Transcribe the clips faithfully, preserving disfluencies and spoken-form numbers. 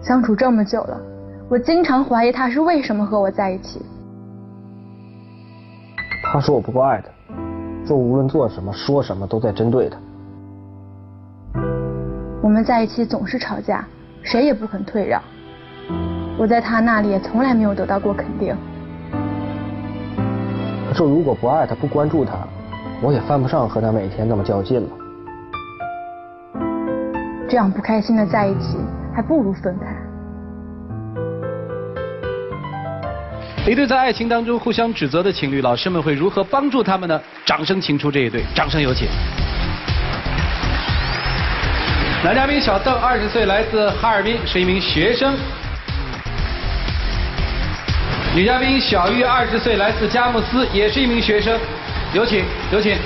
相处这么久了，我经常怀疑他是为什么和我在一起。 他说我不够爱他，说无论做什么说什么都在针对他。 我们在一起总是吵架，谁也不肯退让。我在他那里也从来没有得到过肯定。 他说如果不爱他，不关注他，我也犯不上和他每天那么较劲了。 这样不开心的在一起，还不如分开。 一对在爱情当中互相指责的情侣，老师们会如何帮助他们呢？掌声请出这一对，掌声有请。男嘉宾小邓，二十岁，来自哈尔滨，是一名学生。女嘉宾小玉，二十岁，来自佳木斯，也是一名学生。有请，有请。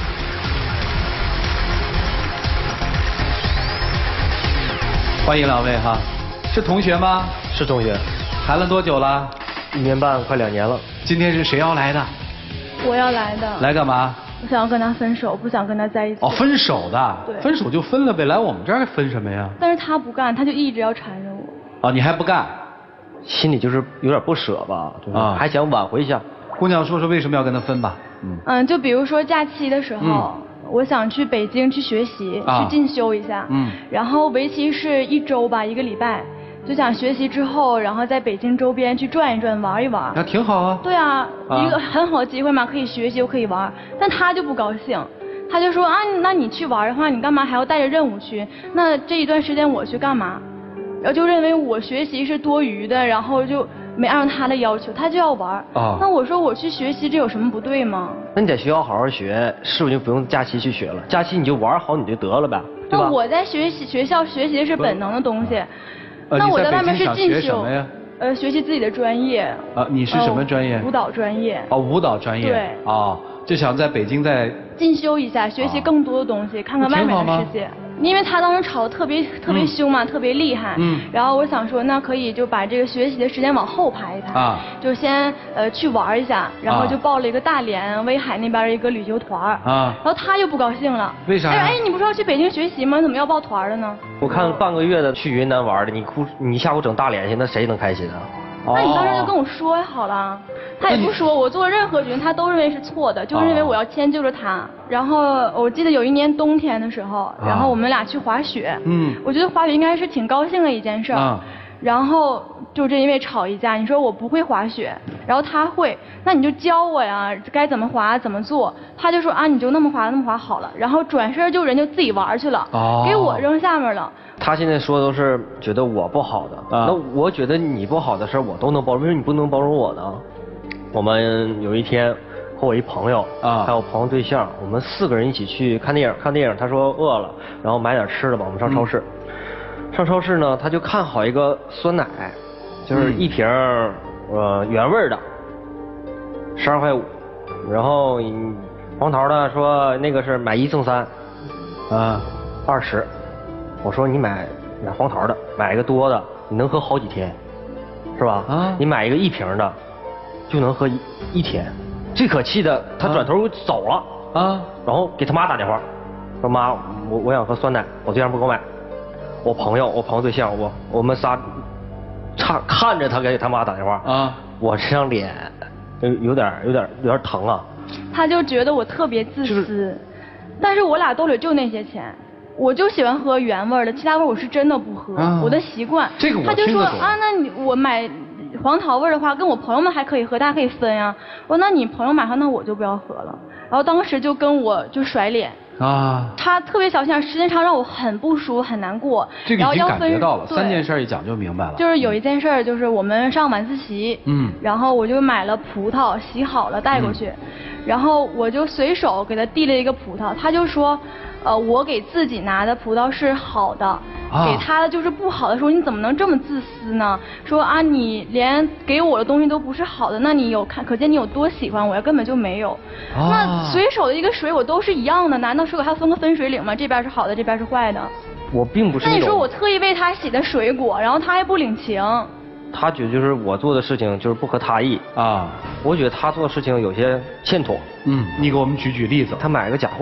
欢迎两位哈，是同学吗？ 是同学。 谈了多久了？ 一年半，快两年了。 今天是谁要来的？ 我要来的。 来干嘛？ 我想要跟他分手，不想跟他在一起。 哦，分手的。 对。 分手就分了呗，来我们这儿分什么呀？ 但是他不干，他就一直要缠着我。 哦，你还不干？ 心里就是有点不舍吧，就是还想挽回一下。 姑娘，说说为什么要跟他分吧？ 嗯嗯，就比如说假期的时候。嗯，我想去北京去学习，啊、去进修一下，嗯，然后为期是一周吧，一个礼拜，就想学习之后，然后在北京周边去转一转，玩一玩。 那挺好啊。 对啊，啊一个很好的机会嘛，可以学习又可以玩。但他就不高兴，他就说啊，那你去玩的话，你干嘛还要带着任务去？那这一段时间我去干嘛？然后就认为我学习是多余的，然后就没按照他的要求，他就要玩。啊。那我说我去学习，这有什么不对吗？ 那你在学校好好学，是不是就不用假期去学了？假期你就玩好你就得了呗，对吧？ 那我在学习学校学习的是本能的东西，呃、那我在外面是进修。呃，学习自己的专业。 啊，你是什么专业？ 呃、舞蹈专业。 哦，舞蹈专业。 对。 哦，就想在北京再进修一下，学习更多的东西，啊、看看外面的世界。因为他当时吵得特别特别凶嘛，嗯、特别厉害。嗯。然后我想说，那可以就把这个学习的时间往后排一排。啊。就先呃去玩一下，然后就报了一个大连、威海那边的一个旅游团。啊。然后他就不高兴了。 为啥？ 哎，你不是要去北京学习吗？怎么要报团了呢？ 我看半个月的去云南玩的，你哭，你下午整大连去，那谁能开心啊？ 那你当时就跟我说好了，他也不说，我做任何决定他都认为是错的，就是认为我要迁就着他。然后我记得有一年冬天的时候，然后我们俩去滑雪，嗯，我觉得滑雪应该是挺高兴的一件事儿。然后就这因为吵一架，你说我不会滑雪，然后他会，那你就教我呀，该怎么滑怎么做。他就说啊，你就那么滑那么滑好了，然后转身就人就自己玩去了，给我扔下面了。 他现在说的都是觉得我不好的，啊、那我觉得你不好的事我都能包容，为什么你不能包容我呢？我们有一天和我一朋友啊，还有朋友对象，我们四个人一起去看电影，看电影他说饿了，然后买点吃的吧，我们上超市。嗯、上超市呢，他就看好一个酸奶，就是一瓶、嗯、呃原味的，十二块五，然后黄桃呢说那个是买一赠三，啊，二十。我说你买买黄桃的，买一个多的，你能喝好几天，是吧？啊，你买一个一瓶的，就能喝一一天。最可气的，他转头走了啊，然后给他妈打电话，说妈，我我想喝酸奶，我对象不给我买。我朋友，我朋友对象，我我们仨，差看着他给他妈打电话啊，我这张脸有有点有点有点疼啊。 他就觉得我特别自私，就是、但是我俩兜里就那些钱。我就喜欢喝原味的，其他味我是真的不喝，啊、我的习惯。 这个我他就说啊，那你我买黄桃味的话，跟我朋友们还可以喝，大家可以分呀。我说那你朋友买上，那我就不要喝了。然后当时就跟我就甩脸啊，他特别小心眼，时间长让我很不舒服，很难过。 这个已经感觉到了，三件事一讲就明白了。 就是有一件事就是我们上晚自习，嗯，然后我就买了葡萄，洗好了带过去，嗯、然后我就随手给他递了一个葡萄，他就说。呃，我给自己拿的葡萄是好的，啊、给他的就是不好的。说你怎么能这么自私呢？说啊，你连给我的东西都不是好的，那你有看，可见你有多喜欢我呀？根本就没有。啊、那随手的一个水果都是一样的，难道水果还要分个分水岭吗？这边是好的，这边是坏的。 我并不是。 那你说我特意为他洗的水果，然后他还不领情。 他觉得就是我做的事情就是不合他意啊，我觉得他做的事情有些欠妥。 嗯，你给我们举举例子。 他买个假货，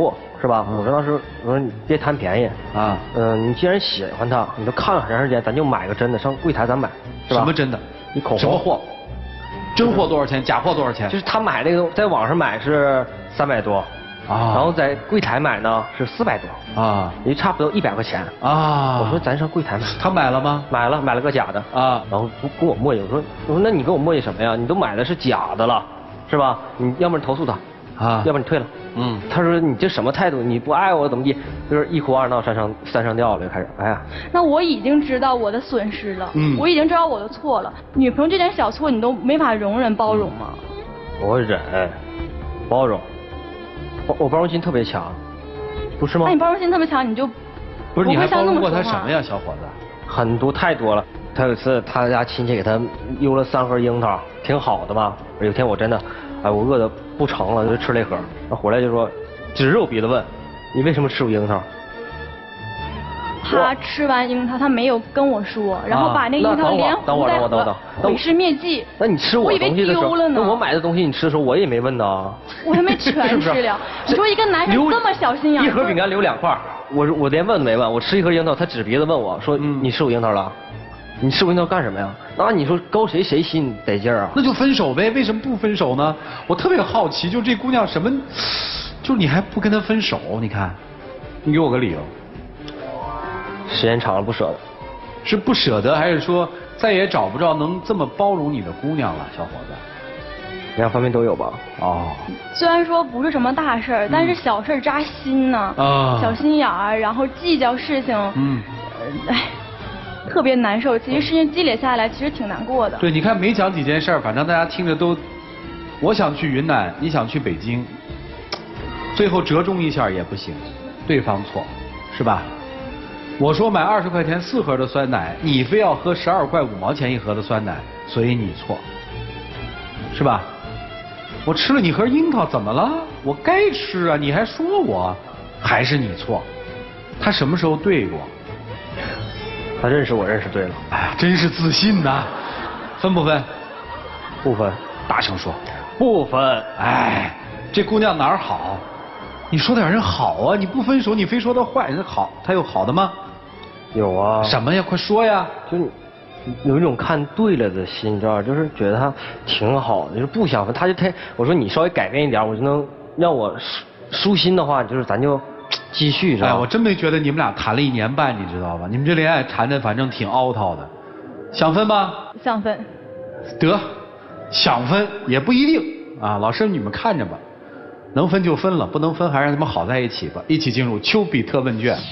是吧？我说当时我说你别贪便宜啊，嗯，你既然喜欢它，你都看了很长时间，咱就买个真的，上柜台咱买，是吧？ 什么真的？ 你口红什么货？真货多少钱？假货多少钱？ 就是他买那个在网上买是三百多。啊，然后在柜台买呢是四百多啊，也差不多一百块钱啊。我说咱上柜台买， 他买了吗？ 买了，买了个假的啊。然后跟我磨叽，我说我说那你跟我磨叽什么呀？你都买的是假的了，是吧？你要不然投诉他啊，要不然你退了。嗯，他说你这什么态度？你不爱我怎么地？就是一哭二闹三上三上吊了，就开始哎呀。 那我已经知道我的损失了，嗯，我已经知道我的错了。女朋友这点小错你都没法容忍包容吗？ 我忍，包容。我我包容心特别强，不是吗？ 那你包容心特别强，你就不是你还包容过他什么呀，小伙子？ 很多太多了。他有一次他家亲戚给他邮了三盒樱桃，挺好的嘛。有天我真的，哎，我饿得不成了，就吃了一盒。他回来就说，指着我鼻子问，你为什么吃我樱桃？ 他吃完樱桃，他没有跟我说，然后把那樱桃连糊带合， 毁尸灭迹。 那你吃我东西的时候， 那我买的东西你吃的时候，我也没问呐。 我还没全吃了。你说一个男生这么小心眼， 一盒饼干留两块，我我连问都没问，我吃一盒樱桃，他指鼻子问我说：“你吃我樱桃了？你吃我樱桃干什么呀？”那你说勾谁谁心得劲儿啊？ 那就分手呗，为什么不分手呢？我特别好奇，就这姑娘什么，就你还不跟她分手？你看，你给我个理由。 时间长了不舍得， 是不舍得，还是说再也找不着能这么包容你的姑娘了，小伙子？ 两方面都有吧。 哦。 虽然说不是什么大事儿，嗯、但是小事扎心呢。啊。小心眼儿，然后计较事情。嗯。哎、呃，特别难受。其实事情积累下来，其实挺难过的。 对，你看没讲几件事儿，反正大家听着都，我想去云南，你想去北京，最后折中一下也不行，对方错，是吧？我说买二十块钱四盒的酸奶，你非要喝十二块五毛钱一盒的酸奶，所以你错，是吧？我吃了你盒樱桃怎么了？我该吃啊，你还说我，还是你错？他什么时候对过？ 他认识我认识对了。 哎呀，真是自信呐！分不分？ 不分。 大声说。 不分。 哎，这姑娘哪儿好？你说点人好啊！你不分手，你非说她坏，人好，她有好的吗？ 有啊。 什么呀？快说呀！ 就有一种看对了的心，你知道吧？就是觉得他挺好的，就是不想分。他就太我说你稍微改变一点，我就能让我舒舒心的话，就是咱就继续，知道吧？ 哎，我真没觉得你们俩谈了一年半，你知道吧？你们这恋爱谈的反正挺凹套的。想分吗？ 想分。 得，想分也不一定啊。老师你们看着吧。能分就分了，不能分还让他们好在一起吧。一起进入丘比特问卷。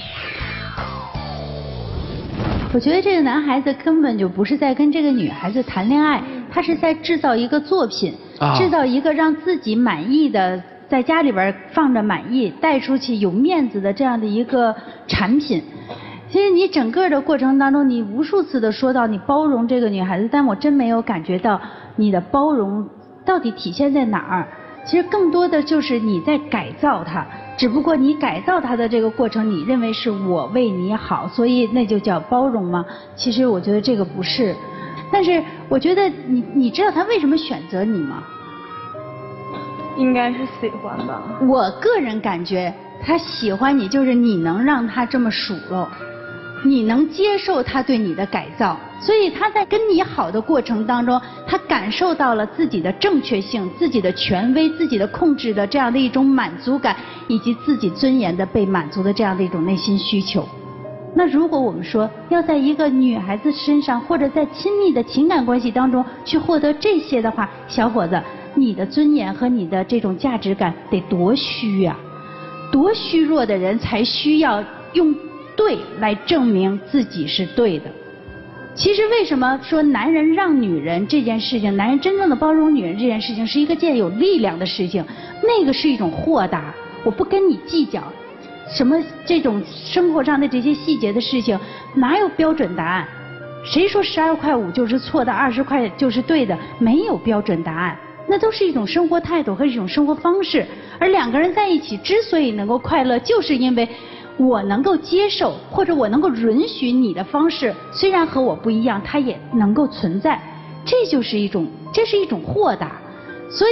我觉得这个男孩子根本就不是在跟这个女孩子谈恋爱，他是在制造一个作品，啊、制造一个让自己满意的，在家里边放着满意，带出去有面子的这样的一个产品。其实你整个的过程当中，你无数次的说到你包容这个女孩子，但我真没有感觉到你的包容到底体现在哪儿。其实更多的就是你在改造它，只不过你改造它的这个过程，你认为是我为你好，所以那就叫包容吗？其实我觉得这个不是。但是我觉得你你知道他为什么选择你吗？ 应该是喜欢吧。 我个人感觉他喜欢你，就是你能让他这么数落，你能接受他对你的改造。所以他在跟你好的过程当中，他感受到了自己的正确性、自己的权威、自己的控制的这样的一种满足感，以及自己尊严的被满足的这样的一种内心需求。那如果我们说要在一个女孩子身上，或者在亲密的情感关系当中去获得这些的话，小伙子，你的尊严和你的这种价值感得多虚呀、啊！多虚弱的人才需要用对来证明自己是对的。其实为什么说男人让女人这件事情，男人真正的包容女人这件事情是一个件有力量的事情，那个是一种豁达，我不跟你计较什么这种生活上的这些细节的事情，哪有标准答案？谁说十二块五就是错的，二十块就是对的？没有标准答案，那都是一种生活态度和一种生活方式。而两个人在一起之所以能够快乐，就是因为我能够接受，或者我能够允许你的方式，虽然和我不一样，它也能够存在。这就是一种，这是一种豁达。所以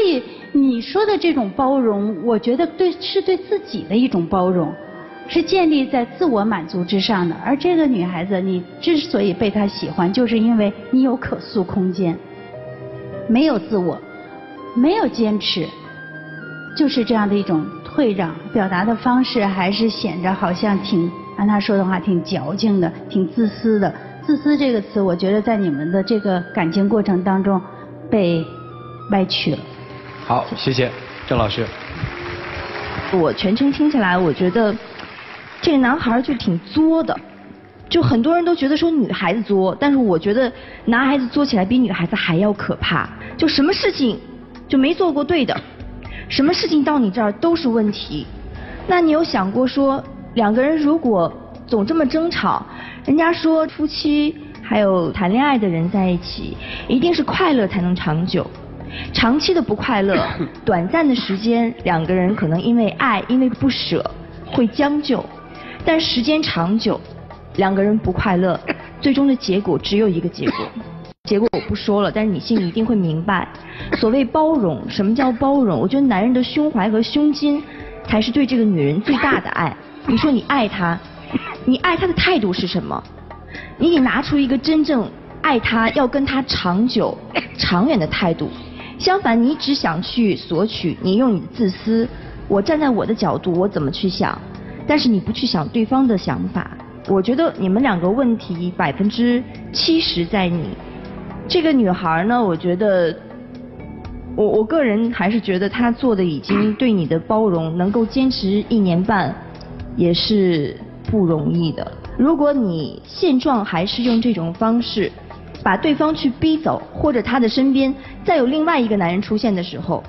你说的这种包容，我觉得对是对自己的一种包容，是建立在自我满足之上的。而这个女孩子，你之所以被她喜欢，就是因为你有可塑空间，没有自我，没有坚持，就是这样的一种退让，表达的方式还是显着好像挺，按她说的话，挺矫情的，挺自私的。自私这个词，我觉得在你们的这个感情过程当中被歪曲了。 好，谢谢郑老师。 我全程听起来，我觉得这个男孩就挺作的，就很多人都觉得说女孩子作，但是我觉得男孩子作起来比女孩子还要可怕。就什么事情就没做过对的，什么事情到你这儿都是问题。那你有想过说，两个人如果总这么争吵，人家说夫妻还有谈恋爱的人在一起，一定是快乐才能长久。长期的不快乐，短暂的时间，两个人可能因为爱，因为不舍，会将就。但时间长久，两个人不快乐，最终的结果只有一个结果。结果我不说了，但是你心里一定会明白。所谓包容，什么叫包容？我觉得男人的胸怀和胸襟，才是对这个女人最大的爱。你说你爱她，你爱她的态度是什么？你得拿出一个真正爱她、要跟她长久、长远的态度。相反，你只想去索取，你用你的自私，我站在我的角度，我怎么去想？但是你不去想对方的想法。我觉得你们两个问题百分之七十在你。这个女孩呢，我觉得，我我个人还是觉得她做的已经对你的包容能够坚持一年半，也是不容易的。如果你现状还是用这种方式，把对方去逼走，或者他的身边再有另外一个男人出现的时候，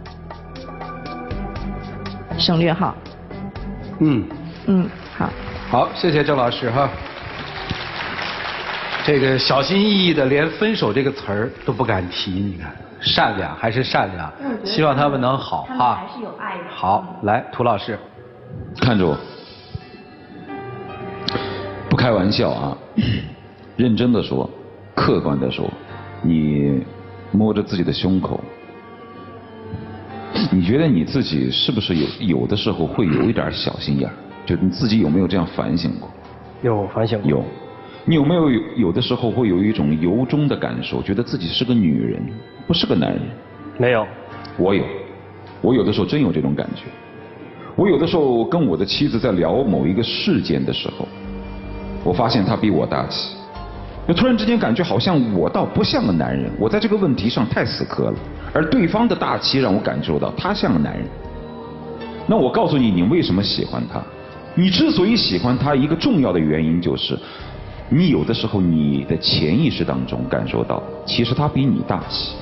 省略号。 嗯。 嗯，好。 好，谢谢郑老师哈。这个小心翼翼的，连分手这个词儿都不敢提，你看，善良还是善良，希望他们能好哈。他们还是有爱的。 好，来，涂老师， 看着我，不开玩笑啊，认真的说。客观的说，你摸着自己的胸口，你觉得你自己是不是有有的时候会有一点小心眼儿？就你自己有没有这样反省过？ 有反省过。 有，你有没有有的时候会有一种由衷的感受，觉得自己是个女人，不是个男人？ 没有。 我有，我有的时候真有这种感觉。我有的时候跟我的妻子在聊某一个事件的时候，我发现她比我大气。就突然之间感觉好像我倒不像个男人，我在这个问题上太死磕了，而对方的大气让我感受到他像个男人。那我告诉你，你为什么喜欢他？你之所以喜欢他，一个重要的原因就是，你有的时候你的潜意识当中感受到，其实他比你大气。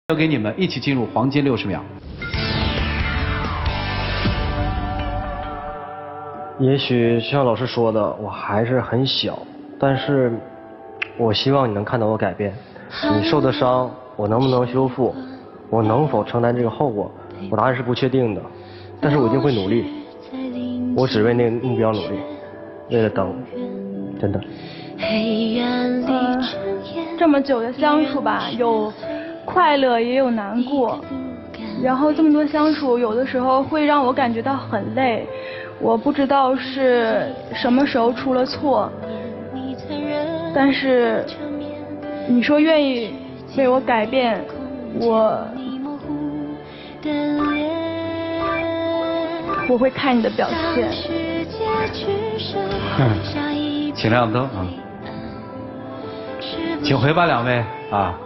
交给你们，一起进入黄金六十秒。 也许像老师说的，我还是很小，但是我希望你能看到我改变。你受的伤，我能不能修复？我能否承担这个后果？我答案是不确定的，但是我一定会努力。我只为那个目标努力，为了等，真的。 呃，这么久的相处吧，有快乐也有难过，然后这么多相处，有的时候会让我感觉到很累。我不知道是什么时候出了错，但是你说愿意为我改变，我我会看你的表现。 嗯，请亮灯啊，请回吧，两位啊。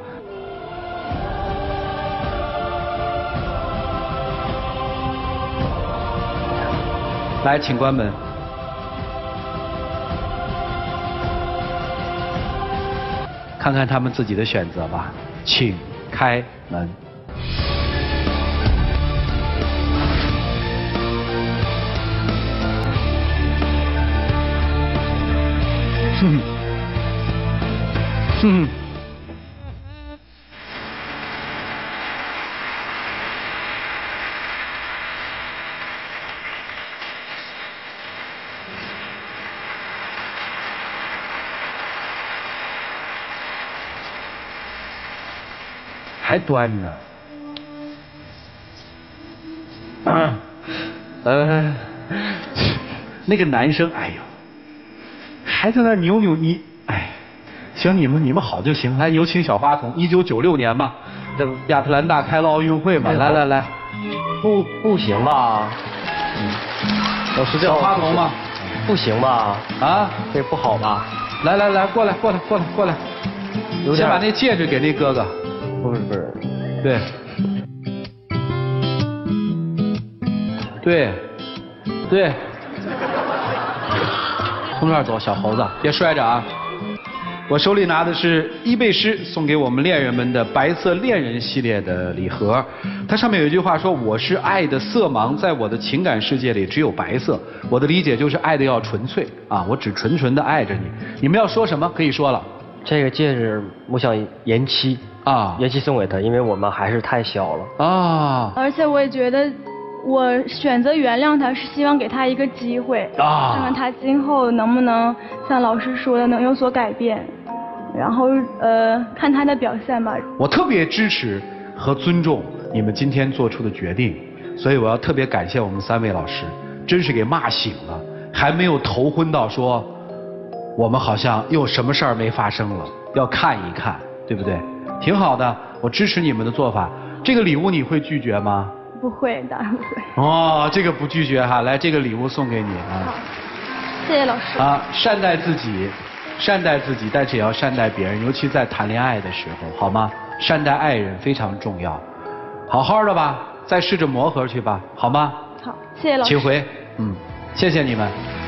来，请关门。看看他们自己的选择吧，请开门。哼，哼。还端呢，啊，呃，那个男生，哎呦，还在那扭扭你，哎，行，你们你们好就行。来，有请小花童，一九九六年嘛，这亚特兰大开了奥运会嘛，来来来， 不不行吧？ 嗯，老师叫小花童吗？ 不行吧？ 啊， 这不好吧？ 来来来，过来过来过来过来，先把那戒指给那哥哥。 不是不是， 对，对，对，从这儿走，小猴子，别摔着啊！我手里拿的是伊贝诗送给我们恋人们的白色恋人系列的礼盒，它上面有一句话说：“我是爱的色盲，在我的情感世界里只有白色。”我的理解就是爱的要纯粹啊，我只纯纯的爱着你。你们要说什么可以说了。 这个戒指我想延期。啊，延期送给他，因为我们还是太小了啊。 而且我也觉得，我选择原谅他是希望给他一个机会，啊，看看他今后能不能像老师说的能有所改变，然后呃看他的表现吧。 我特别支持和尊重你们今天做出的决定，所以我要特别感谢我们三位老师，真是给骂醒了，还没有头昏到说我们好像又什么事儿没发生了，要看一看，对不对？挺好的，我支持你们的做法。这个礼物你会拒绝吗？ 不会，当然不会。 哦，这个不拒绝哈，来，这个礼物送给你啊。 好，谢谢老师。 啊，善待自己，善待自己，但是也要善待别人，尤其在谈恋爱的时候，好吗？善待爱人非常重要。好好的吧，再试着磨合去吧，好吗？ 好，谢谢老师。 请回，嗯，谢谢你们。